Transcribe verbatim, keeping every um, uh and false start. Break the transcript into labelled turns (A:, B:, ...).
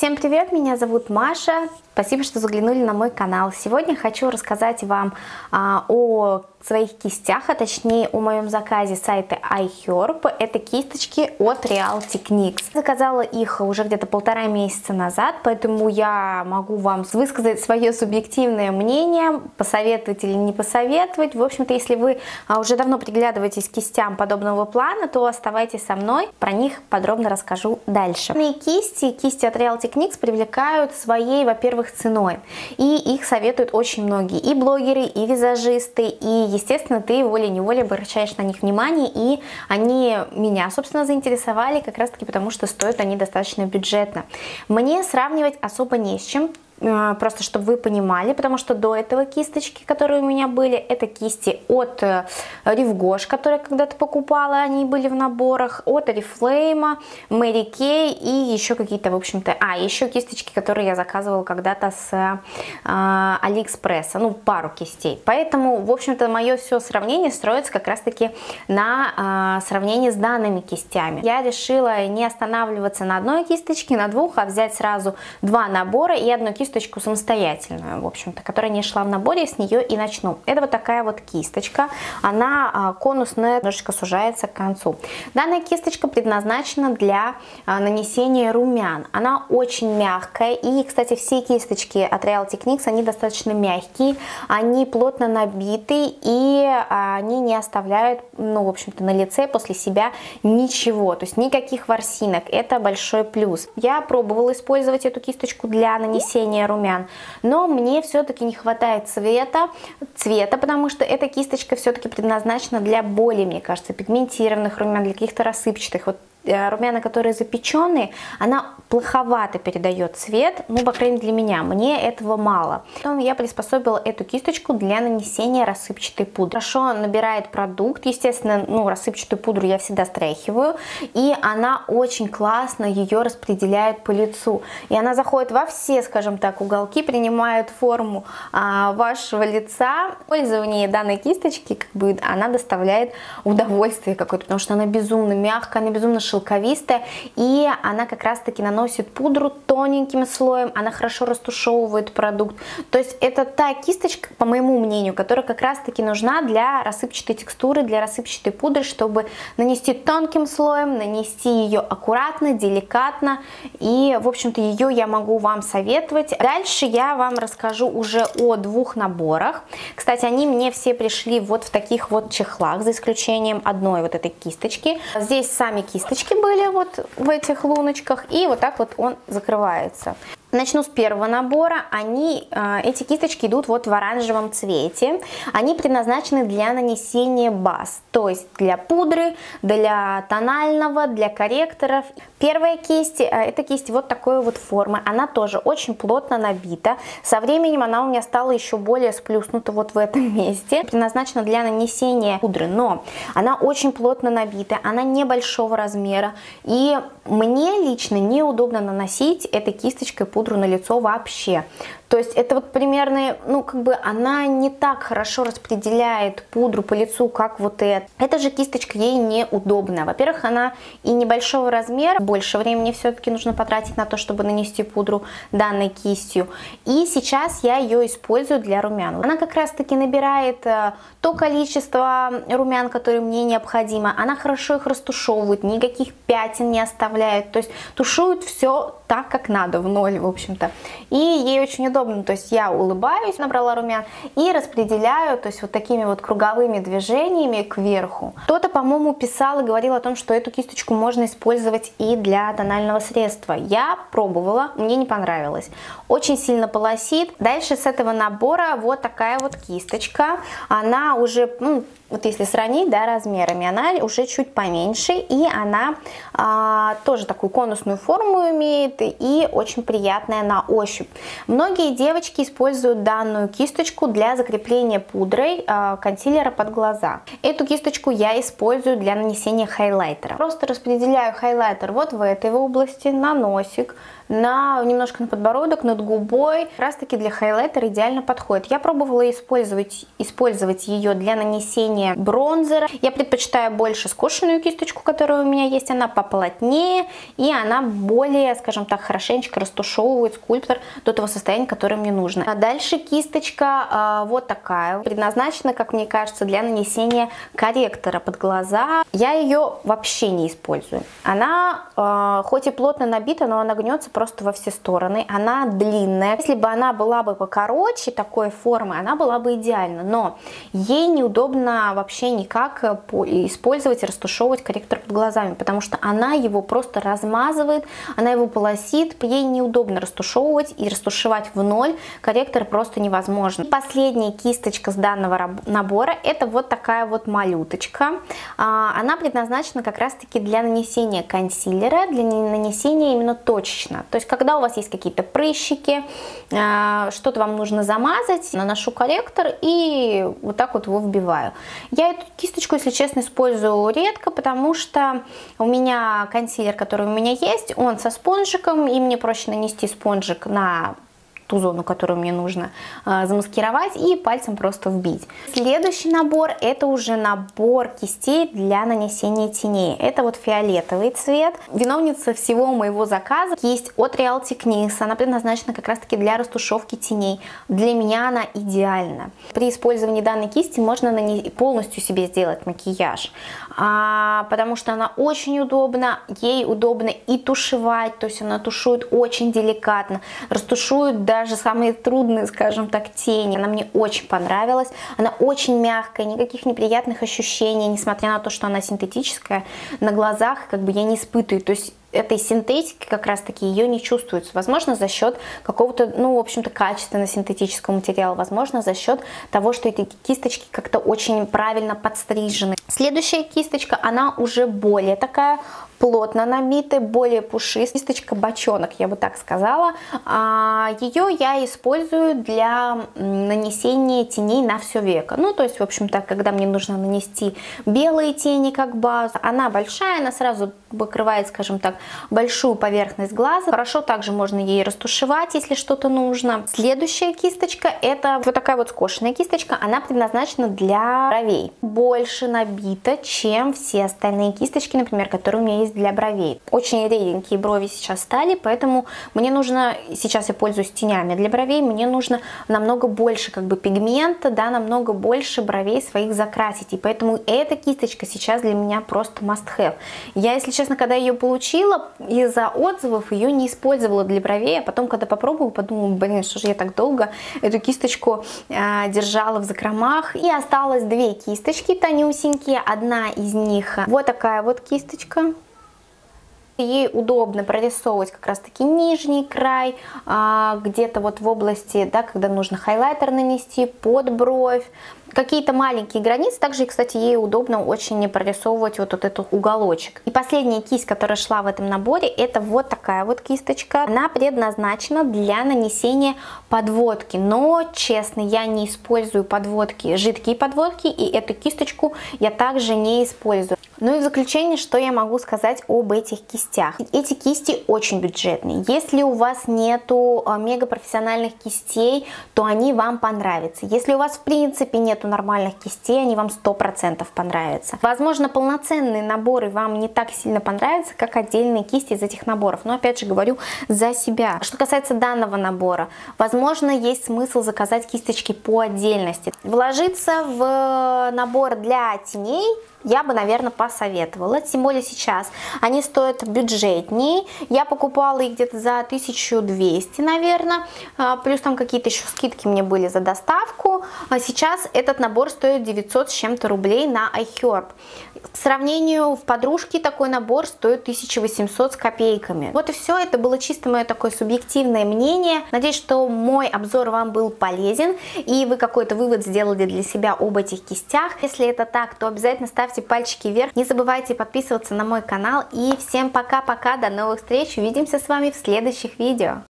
A: Всем привет, меня зовут Маша. Спасибо, что заглянули на мой канал. Сегодня хочу рассказать вам а, о своих кистях, а точнее о моем заказе с сайта iHerb. Это кисточки от Reality-Knicks. Заказала их уже где-то полтора месяца назад, поэтому я могу вам высказать свое субъективное мнение, посоветовать или не посоветовать. В общем-то, если вы а, уже давно приглядываетесь к кистям подобного плана, то оставайтесь со мной, про них подробно расскажу дальше. Кисти, кисти от Reality-Knicks привлекают своей, во-первых, ценой, и их советуют очень многие, и блогеры, и визажисты, и, естественно, ты волей-неволей обращаешь на них внимание, и они меня, собственно, заинтересовали как раз-таки потому, что стоят они достаточно бюджетно. Мне сравнивать особо не с чем, просто чтобы вы понимали, потому что до этого кисточки, которые у меня были, это кисти от Riv Gauche, которые я когда-то покупала, они были в наборах, от Oriflame, Mary Kay и еще какие-то, в общем-то, а, еще кисточки, которые я заказывала когда-то с э, Алиэкспресса, ну, пару кистей. Поэтому, в общем-то, мое все сравнение строится как раз-таки на э, сравнении с данными кистями. Я решила не останавливаться на одной кисточке, на двух, а взять сразу два набора и одну кисточку кисточку самостоятельную, в общем-то, которая не шла в наборе, с нее и начну. Это вот такая вот кисточка, она а, конусная, немножечко сужается к концу. Данная кисточка предназначена для а, нанесения румян. Она очень мягкая, и, кстати, все кисточки от Reality-Knicks, они достаточно мягкие, они плотно набиты, и а, они не оставляют, ну, в общем-то, на лице после себя ничего, то есть никаких ворсинок. Это большой плюс. Я пробовала использовать эту кисточку для нанесения румян, но мне все-таки не хватает цвета, цвета, потому что эта кисточка все-таки предназначена для более, мне кажется, пигментированных румян, для каких-то рассыпчатых. Вот румяна, которые запеченные, она плоховато передает цвет, ну, по крайней мере, для меня, мне этого мало. Потом я приспособила эту кисточку для нанесения рассыпчатой пудры. Хорошо набирает продукт, естественно, ну, рассыпчатую пудру я всегда стряхиваю, и она очень классно ее распределяет по лицу, и она заходит во все, скажем так, уголки, принимает форму а, вашего лица. Пользование данной кисточки, как бы, она доставляет удовольствие какое-то, потому что она безумно мягкая, она безумно шелковистая, и она как раз таки наносит пудру тоненьким слоем, она хорошо растушевывает продукт. То есть это та кисточка, по моему мнению, которая как раз таки нужна для рассыпчатой текстуры, для рассыпчатой пудры, чтобы нанести тонким слоем, нанести ее аккуратно, деликатно, и, в общем-то, ее я могу вам советовать. Дальше я вам расскажу уже о двух наборах. Кстати, они мне все пришли вот в таких вот чехлах, за исключением одной вот этой кисточки. Здесь сами кисточки были вот в этих луночках, и вот так вот он закрывается. Начну с первого набора. Они, эти кисточки идут вот в оранжевом цвете. Они предназначены для нанесения баз, то есть для пудры, для тонального, для корректоров. Первая кисть, это кисть вот такой вот формы. Она тоже очень плотно набита. Со временем она у меня стала еще более сплюснута вот в этом месте. Предназначена для нанесения пудры, но она очень плотно набита, она небольшого размера. И мне лично неудобно наносить этой кисточкой пудру на лицо вообще. То есть это вот примерно, ну, как бы она не так хорошо распределяет пудру по лицу, как вот эта. Эта же кисточка ей неудобна. Во-первых, она и небольшого размера, больше времени все-таки нужно потратить на то, чтобы нанести пудру данной кистью. И сейчас я ее использую для румян. Она как раз-таки набирает то количество румян, которые мне необходимо. Она хорошо их растушевывает, никаких пятен не оставляет. То есть тушует все так, как надо, в ноль, в общем-то. И ей очень удобно. То есть я улыбаюсь, набрала румян, и распределяю, то есть вот такими вот круговыми движениями кверху. Кто-то, по-моему, писал и говорил о том, что эту кисточку можно использовать и для тонального средства. Я пробовала, мне не понравилось. Очень сильно полосит. Дальше с этого набора вот такая вот кисточка. Она уже, ну, вот если сравнить, да, размерами, она уже чуть поменьше, и она а, тоже такую конусную форму имеет и очень приятная на ощупь. Многие девочки используют данную кисточку для закрепления пудрой а, консилера под глаза. Эту кисточку я использую для нанесения хайлайтера. Просто распределяю хайлайтер вот в этой области, на носик, на, немножко на подбородок, над губой. Как раз таки для хайлайтера идеально подходит. Я пробовала использовать, использовать ее для нанесения бронзера. Я предпочитаю больше скошенную кисточку, которая у меня есть. Она поплотнее и она более, скажем так, хорошенечко растушевывает скульптор до того состояния, которое мне нужно. А дальше кисточка э, вот такая. Предназначена, как мне кажется, для нанесения корректора под глаза. Я ее вообще не использую. Она э, хоть и плотно набита, но она гнется просто во все стороны. Она длинная. Если бы она была бы покороче такой формы, она была бы идеальна. Но ей неудобно вообще никак использовать и растушевывать корректор под глазами, потому что она его просто размазывает, она его полосит. Ей неудобно растушевывать и растушевать в ноль. Корректор просто невозможно. И последняя кисточка с данного набора — это вот такая вот малюточка. Она предназначена как раз таки для нанесения консилера, для нанесения именно точечно. То есть, когда у вас есть какие-то прыщики, что-то вам нужно замазать, наношу корректор и вот так вот его вбиваю. Я эту кисточку, если честно, использую редко, потому что у меня консилер, который у меня есть, он со спонжиком, и мне проще нанести спонжик на ту зону, которую мне нужно э, замаскировать, и пальцем просто вбить. Следующий набор — это уже набор кистей для нанесения теней. Это вот фиолетовый цвет. Виновница всего моего заказа — кисть от Real Techniques. Она предназначена как раз таки для растушевки теней. Для меня она идеальна. При использовании данной кисти можно полностью себе сделать макияж, а, потому что она очень удобна. Ей удобно и тушевать, то есть она тушует очень деликатно, растушует даже даже самые трудные, скажем так, тени. Она мне очень понравилась. Она очень мягкая, никаких неприятных ощущений, несмотря на то, что она синтетическая, на глазах как бы я не испытываю. То есть этой синтетики как раз таки ее не чувствуется. Возможно, за счет какого-то, ну, в общем-то, качественно синтетического материала. Возможно, за счет того, что эти кисточки как-то очень правильно подстрижены. Следующая кисточка, она уже более такая плотно набитая, более пушистая. Кисточка бочонок, я бы так сказала. Ее я использую для нанесения теней на все веко. Ну, то есть, в общем-то, когда мне нужно нанести белые тени как базу, она большая, она сразу покрывает, скажем так, большую поверхность глаза. Хорошо также можно ей растушевать, если что-то нужно. Следующая кисточка — это вот такая вот скошенная кисточка. Она предназначена для бровей. Больше набита, чем все остальные кисточки, например, которые у меня есть для бровей. Очень реденькие брови сейчас стали, поэтому мне нужно, сейчас я пользуюсь тенями для бровей, мне нужно намного больше как бы пигмента, да, намного больше бровей своих закрасить. И поэтому эта кисточка сейчас для меня просто must have. Я, если честно, когда ее получила, из-за отзывов ее не использовала для бровей, а потом, когда попробовала, подумала, блин, что же я так долго эту кисточку э, держала в закромах. И осталось две кисточки тонюсенькие. Одна из них вот такая вот кисточка. Ей удобно прорисовывать как раз таки нижний край, а, где-то вот в области, да, когда нужно хайлайтер нанести под бровь. Какие-то маленькие границы. Также, кстати, ей удобно очень прорисовывать вот, вот этот уголочек. И последняя кисть, которая шла в этом наборе, это вот такая вот кисточка. Она предназначена для нанесения подводки. Но, честно, я не использую подводки, жидкие подводки, и эту кисточку я также не использую. Ну и в заключение, что я могу сказать об этих кистях. Эти кисти очень бюджетные. Если у вас нету мега профессиональных кистей, то они вам понравятся. Если у вас в принципе нету нормальных кистей, они вам сто процентов понравятся. Возможно, полноценные наборы вам не так сильно понравятся, как отдельные кисти из этих наборов. Но опять же говорю за себя. Что касается данного набора, возможно, есть смысл заказать кисточки по отдельности. Вложиться в набор для теней я бы, наверное, посоветовала. Тем более сейчас они стоят бюджетнее. Я покупала их где-то за тысячу двести, наверное. Плюс там какие-то еще скидки мне были за доставку. Сейчас этот набор стоит девятьсот с чем-то рублей на iHerb. К сравнению, в подружке такой набор стоит тысяча восемьсот с копейками. Вот и все. Это было чисто мое такое субъективное мнение. Надеюсь, что мой обзор вам был полезен и вы какой-то вывод сделали для себя об этих кистях. Если это так, то обязательно ставьте пальчики вверх. Не забывайте подписываться на мой канал. И всем пока-пока. До новых встреч. Увидимся с вами в следующих видео.